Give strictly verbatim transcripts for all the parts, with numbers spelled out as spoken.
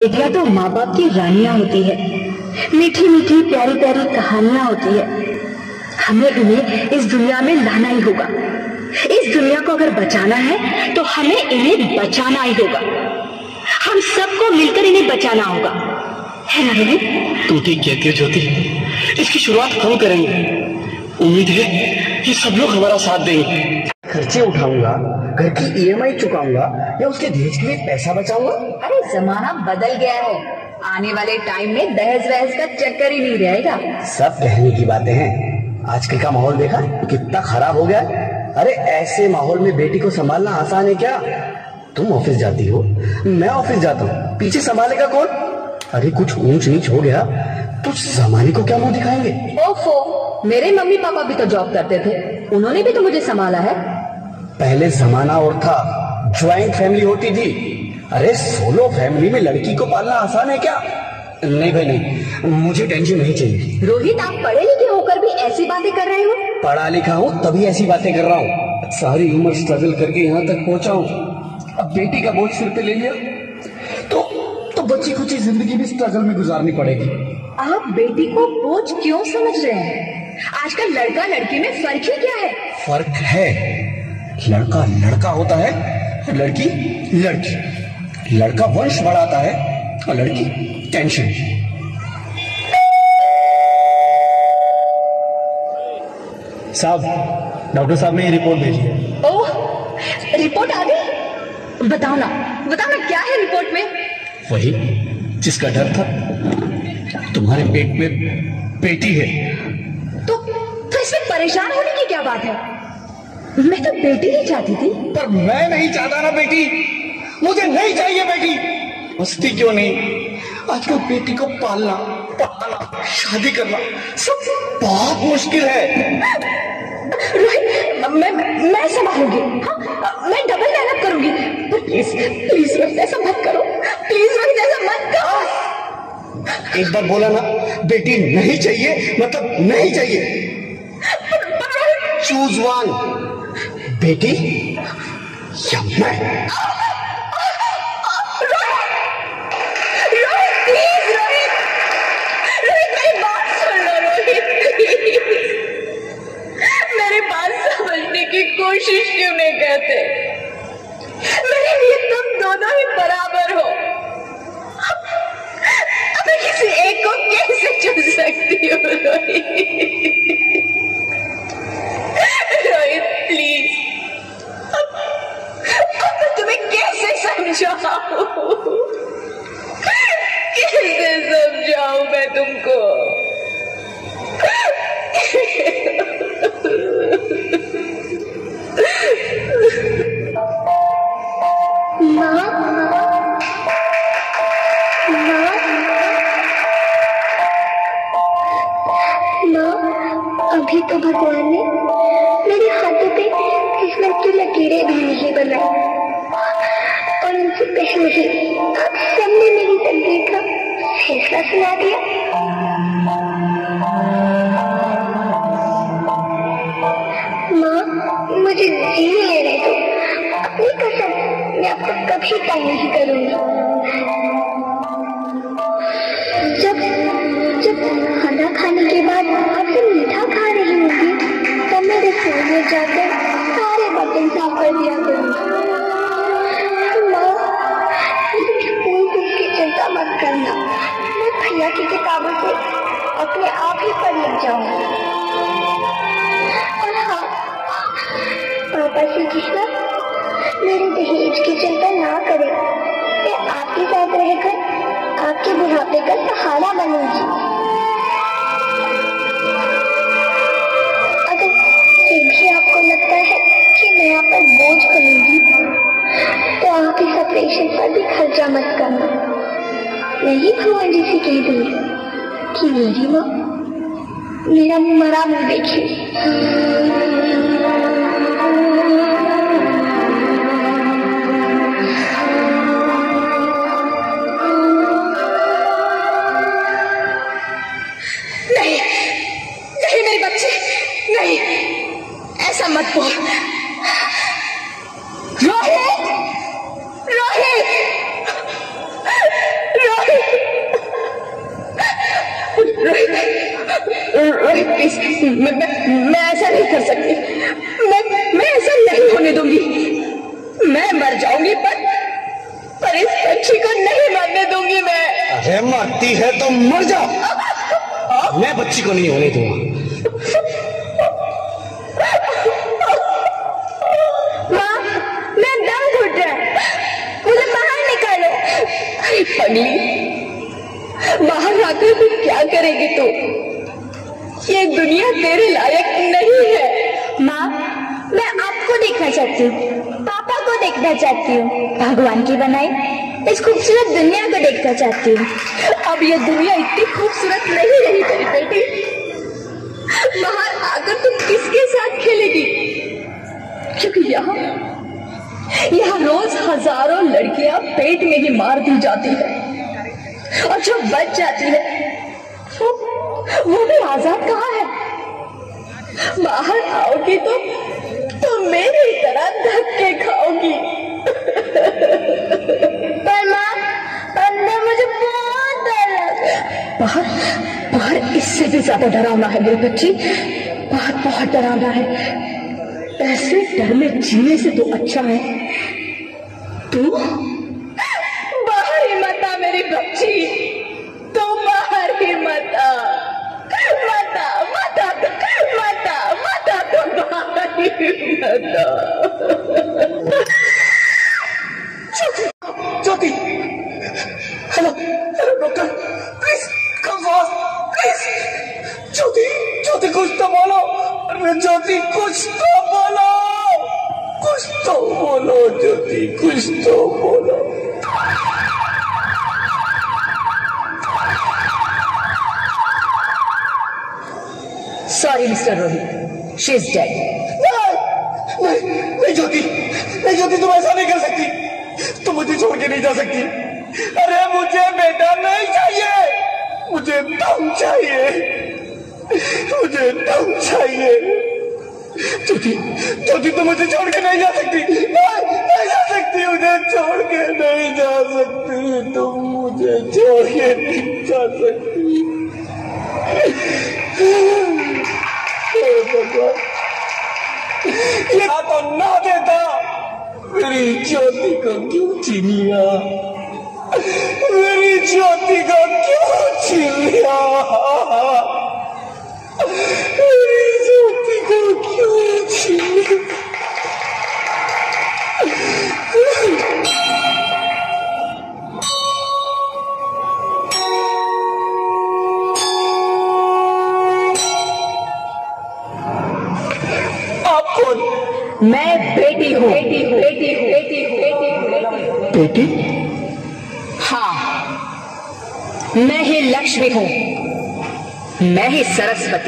बेटियां तो माँ बाप की रानियां होती है, मीठी मीठी प्यारी प्यारी कहानियां होती है। हमें इन्हें इस दुनिया में लाना ही होगा। इस दुनिया को अगर बचाना है तो हमें इन्हें बचाना ही होगा। हम सबको मिलकर इन्हें बचाना होगा, है ना रोहित? तू ठीक कहती है ज्योति, इसकी शुरुआत हम करेंगे। उम्मीद है कि सब लोग हमारा साथ देंगे। खर्चे उठाऊंगा, घर की ई एम आई चुकाऊंगा या उसके दहेज के लिए पैसा बचाऊंगा। अरे जमाना बदल गया है, आने वाले टाइम में दहेज वहेज का चक्कर ही नहीं रहेगा। सब कहने की बातें हैं, आजकल का माहौल देखा कितना खराब हो गया है। अरे ऐसे माहौल में बेटी को संभालना आसान है क्या? तुम ऑफिस जाती हो, मैं ऑफिस जाता हूँ, पीछे संभालेगा कौन? अरे कुछ ऊंच नीच हो गया तो जमाने को क्या मुंह दिखाएंगे? ओफो, मेरे मम्मी पापा भी तो जॉब करते थे, उन्होंने भी तो मुझे संभाला है। पहले जमाना और था, ज्वाइंट फैमिली होती थी। अरे सोलो फैमिली में लड़की को पालना आसान है क्या? नहीं भाई नहीं, मुझे टेंशन नहीं चाहिए। रोहित, आप पढ़े लिखे होकर भी ऐसी बातें कर रहे हो? पढ़ा लिखा हूँ तभी ऐसी बातें कर रहा हूँ। सारी उम्र स्ट्रगल करके यहाँ तक पहुंचा हूँ, अब बेटी का बोझ सिर पे ले लिया तो तो बच्ची कुछ जिंदगी भी स्ट्रगल में गुजारनी पड़ेगी। आप बेटी को बोझ क्यों समझ रहे हैं? आजकल लड़का लड़की में फर्क ही क्या है? फर्क है, लड़का लड़का होता है, लड़की लड़की। लड़का वंश बढ़ाता है और लड़की टेंशन। साहब, डॉक्टर साहब ने ये रिपोर्ट भेजी है। ओह, रिपोर्ट आ गई? बताओ ना, बताओ ना क्या है रिपोर्ट में? वही जिसका डर था, तुम्हारे पेट में बेटी है। तो तो इसमें परेशान होने की क्या बात है? मैं तो बेटी ही चाहती थी। पर मैं नहीं चाहता ना बेटी, मुझे नहीं चाहिए बेटी। मस्ती क्यों नहीं, आजकल बेटी को पालना, पढ़ाना, शादी करना सब बहुत मुश्किल है। रोहित, मैं मैं संभालूंगी, हाँ, मैं डबल मेहनत करूंगी। पर प्लीज प्लीज रोहित ऐसा मत करो, प्लीज रोहित ऐसा मत करो। एक बार बोला ना, बेटी नहीं चाहिए मतलब नहीं चाहिए। चूज वन, बेटी या मैं। रोहित प्लीज, रोहित रोहित मेरी बात सुन लो रोहित, मेरी बात समझने की कोशिश क्यों नहीं करते? मेरे लिए तुम दोनों ही बराबर हो। मैं किसी एक को कैसे चुन सकती हूँ रोहित? रोहित प्लीज, अब मैं तुम्हें कैसे समझाऊं? कैसे समझाऊं मैं तुमको? माँ, अभी तो भगवान ने मेरे हाथों पे किस्मत की लकीरें भी नहीं बनाई, और उनसे पहले ही आप सबने मेरी तकदीर का फैसला सुना दिया। माँ, मुझे जीने लेने दो, अपनी कसम, मैं आपको कभी तंग नहीं करूंगी। जब जब खाना खाने के बाद आपसे मीठा खा रही होंगी, तब मैं रसोई में जाकर सारे बर्तन साफ कर दिया करूंगी। माँ, तुम स्कूल की चिंता मत करना, मैं भैया की किताबों से अपने आप ही पढ़ लिख जाऊंगी। और हाँ, पापा से कहना मेरे दहेज की चिंता ना करें, मैं आपके साथ रहकर आपके बुढ़ापे का सहारा बनूंगी। अगर फिर भी आपको लगता है कि मैं आप पर बोझ बनूंगी, तो आप इस ऑपरेशन पर भी खर्चा मत करना। मैं ही भगवान जी से कह दूंगी कि मेरी माँ मेरा मरा मुंह देखी। नहीं, ऐसा मत बोल रोहित, रोहित, रोहित। रोहित प्लीज, मैं, मैं, मैं ऐसा नहीं कर सकती। मैं मैं ऐसा नहीं होने दूंगी। मैं मर जाऊंगी पर पर इस पक्षी को नहीं मरने दूंगी मैं। अरे मरती है तो मर जा, मैं बच्ची को नहीं होने दूंगा। माँ, मैं दम घुट रहा है, मुझे बाहर निकालो। अरे पगली, बाहर आकर तू क्या करेगी? तू ये दुनिया तेरे लायक नहीं है। माँ, मैं आपको देखना चाहती हूँ, पापा को देखना चाहती हूँ, भगवान की बनाई इस खूबसूरत दुनिया को देखना चाहती हूँ। अब ये दुनिया इतनी खूबसूरत नहीं रही मेरी बेटी। बाहर आकर तू किसके साथ खेलेगी? क्योंकि यहाँ यहाँ रोज हजारों लड़कियां पेट में ही मार दी जाती है, और जो बच जाती है वो वो भी आजाद कहाँ है? बाहर आओगी तो तो मेरी तरह धक्के खाओगी। पर माँ, अंदर मुझे बहुत डर लग रहा है। बाहर बाहर इससे भी ज्यादा डरावना है मेरी बच्ची, बाहर बहुत डरावना है। ऐसे डर में जीने से तो अच्छा है तू बाहर ही मत आ मेरी बच्ची, तू बाहर ही मत आ, मत आ, मत आ, मत आ, मत आ, तू बाहर ही मत आ। Jyoti, hello hello doctor, please come fast please. Jyoti, Jyoti कुछ तो बोलो, अरे ज्योति कुछ तो बोलो, कुछ तो बोलो ज्योति, कुछ तो बोलो। Sorry mister Rohit, she is dead. नहीं नहीं ज्योति, नहीं ज्योति, तुम ऐसा नहीं कर सकती, तुम मुझे छोड़ के नहीं जा सकती। अरे मुझे बेटा नहीं चाहिए, मुझे दम चाहिए, मुझे दम चाहिए। ज्योति, ज्योति तुम मुझे छोड़ के नहीं जा सकती, नहीं नहीं जा सकती, मुझे छोड़ के नहीं जा सकती, तुम मुझे छोड़ के नहीं जा सकती। ये तो ना देता, मेरी ज्योति को क्यों छीन लिया, मेरी ज्योति को क्यों छीन लिया, मेरी ज्योति को क्यों छीन लिया। मैं बेटी हूँ, बेटी हूँ, बेटी हूँ, बेटी हूँ, बेटी हूँ, बेटी? हाँ, मैं ही लक्ष्मी हूँ, मैं ही सरस्वती,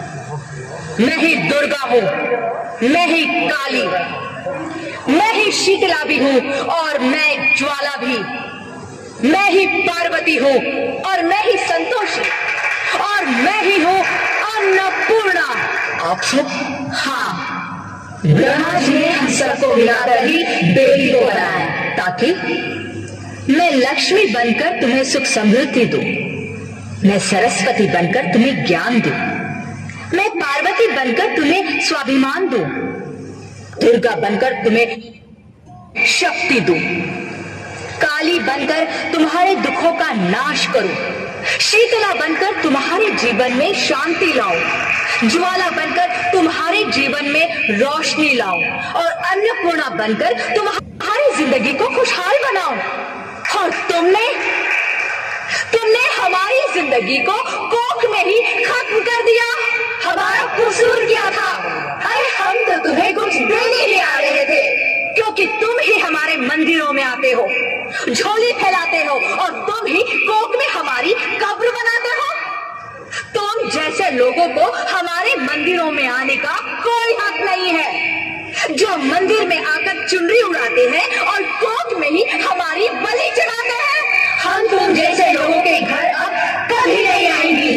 मैं ही दुर्गा हूँ, मैं ही काली, मैं ही शीतला भी हूँ और मैं ज्वाला भी, मैं ही पार्वती हूँ और मैं ही संतोषी, और मैं ही हूँ अन्नपूर्णा। आप सब? हाँ, ब्रह्मा जी ने हम सबको मिलाकर ही बेटी को बनाया, ताकि मैं लक्ष्मी बनकर तुम्हें सुख समृद्धि दूं, मैं सरस्वती बनकर तुम्हें ज्ञान दूं, मैं पार्वती बनकर तुम्हें स्वाभिमान दूं, दुर्गा बनकर तुम्हें शक्ति दूं, काली बनकर तुम्हारे दुखों का नाश करूं, शीतला बनकर तुम्हारे जीवन में शांति लाऊं, ज्वाला बनकर तुम्हारे जीवन में रोशनी लाऊं, और अन्नपूर्णा बनकर तुम्हारी जिंदगी को खुशहाल बनाऊं। और तुमने तुमने हमारी जिंदगी को कोख में ही खत्म कर दिया। हमारा कसूर क्या था? अरे हम तो तुम्हें कुछ देने ही आ रहे थे, क्योंकि तुम ही हमारे मंदिरों में आते हो, झोली फैलाते हो, और तुम ही कोख में हमारी कब्र बनाते हो। तुम जैसे लोगों को हमारे मंदिरों में आने का कोई हक नहीं है, जो मंदिर में आकर चुनरी उड़ाते हैं और कोख में ही हमारी बलि चढ़ाते हैं। हम तुम जैसे लोगों के घर अब कभी नहीं आएंगी,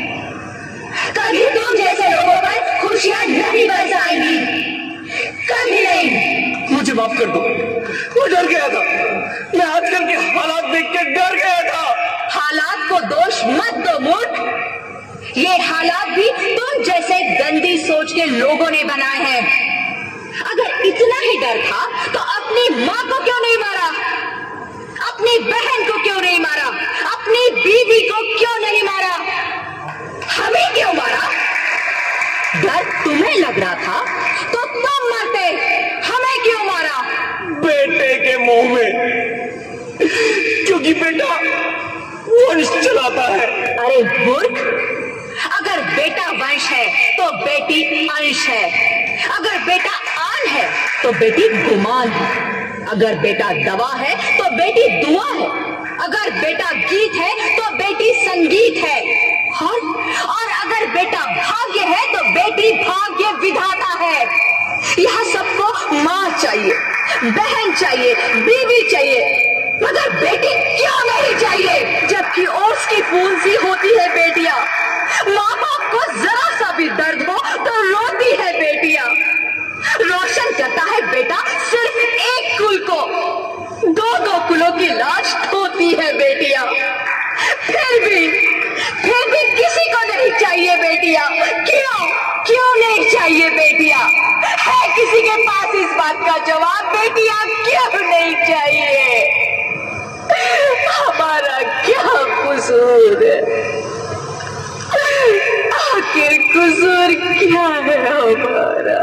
कभी तुम जैसे लोगों पर खुशियां नहीं बरसाएंगी, कभी नहीं। मुझे माफ कर दो, मैं डर गया था, मैं आजकल के हालात देख के डर गया था। हालात को दोष मत दो मूर्ख, ये हालात भी तुम जैसे गंदी सोच के लोगों ने बनाए हैं। अगर इतना ही डर था तो अपनी माँ को क्यों नहीं मारा, अपनी बहन को क्यों नहीं मारा, अपनी बीवी को क्यों नहीं मारा, हमें क्यों मारा? डर तुम्हें लग रहा था तो तुम मरते, हमें क्यों मारा? बेटे के मुंह में, क्योंकि बेटा वंश चलाता है। अरे मूर्ख, अगर बेटा वंश है तो बेटी अंश है, अगर बेटा आन है तो बेटी गुमान है, अगर बेटा दवा है तो बेटी दुआ है, अगर बेटा गीत है तो बेटी संगीत है, और, और अगर बेटा भाग्य है तो बेटी भाग्य विधाता है। यहाँ सबको माँ चाहिए, बहन चाहिए, बीवी चाहिए, मगर बेटी क्यों नहीं चाहिए? जबकि ओट्स की फूल सी होती है बेटियां, माँ बाप को जरा सा भी दर्द हो तो रोती है बेटियां। रोशन करता है बेटा सिर्फ एक कुल को, दो दो कुलों की लाश ढोती है बेटियां। फिर भी फिर भी किसी को नहीं चाहिए बेटियां। क्यों क्यों नहीं चाहिए बेटियां? है किसी के पास इस बात का जवाब? बेटियां क्यों नहीं चाहिए? हमारा क्या कसूर है? आखिर कसूर क्या है हमारा?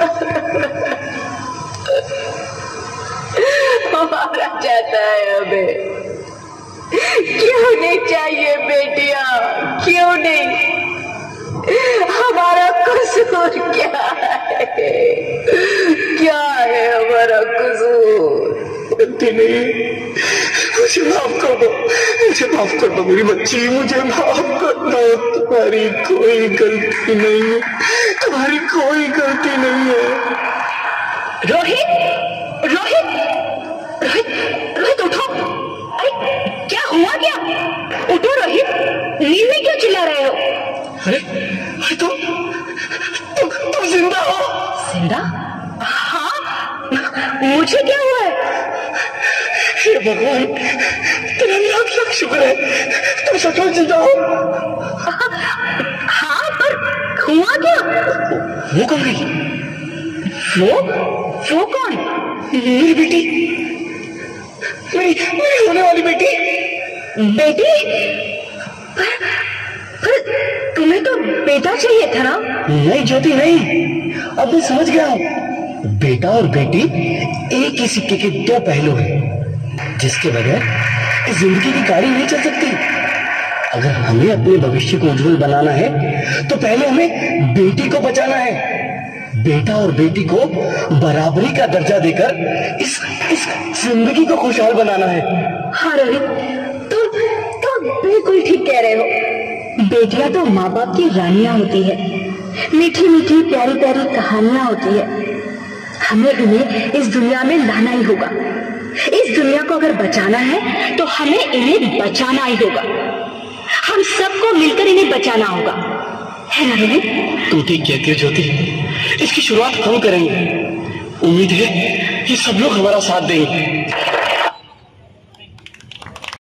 हमारा चाहता है हमें, क्यों नहीं चाहिए बेटियां? क्यों नहीं? हमारा कसूर क्या है? क्या है हमारा कसूर? गलती नहीं, मुझे माफ कर दो, मुझे माफ कर दो मेरी बच्ची, मुझे माफ कर दो। तुम्हारी कोई गलती नहीं है, तुम्हारी कोई गलती नहीं है। रोहित, रोहित, रोहित, रोहित उठो। अरे क्या हुआ क्या? उठो रोहित, नींद में क्यों चिल्ला रहे हो? अरे अरे तुम तुम तुम जिंदा हो? जिंदा? हाँ, मुझे क्या हुआ है? हे भगवान, तेरा लाख लाख शुक्र है, तुम सचमुच जिंदा हो। हाँ, पर हुआ क्या? वो कौन गई? वो वो कौन? मेरी बेटी, मेरी मेरी होने वाली बेटी। बेटी? पर, पर तुम्हें तो बेटा चाहिए था ना? नहीं ज्योति नहीं, अब मैं समझ गया हूँ। बेटा और बेटी एक ही सिक्के के दो पहलू हैं, जिसके बगैर इस जिंदगी की गाड़ी नहीं चल सकती। अगर हमें अपने भविष्य को उज्जवल बनाना है तो पहले हमें बेटी को बचाना है। बेटा और बेटी को बराबरी का दर्जा देकर इस इस जिंदगी को खुशहाल बनाना है। हाँ रोहित, तुम तुम बिल्कुल ठीक कह रहे हो। बेटियां तो माँ बाप की रानियां होती है, मीठी मीठी प्यारी प्यारी कहानियां होती है। हमें इन्हें इस दुनिया में लाना ही होगा। इस दुनिया को अगर बचाना है तो हमें इन्हें बचाना ही होगा। हम सबको मिलकर इन्हें बचाना होगा, है ना रोहित? तुम ठीक कहती हो ज्योति, इसकी शुरुआत हम करेंगे। उम्मीद है ये सब लोग हमारा साथ देंगे।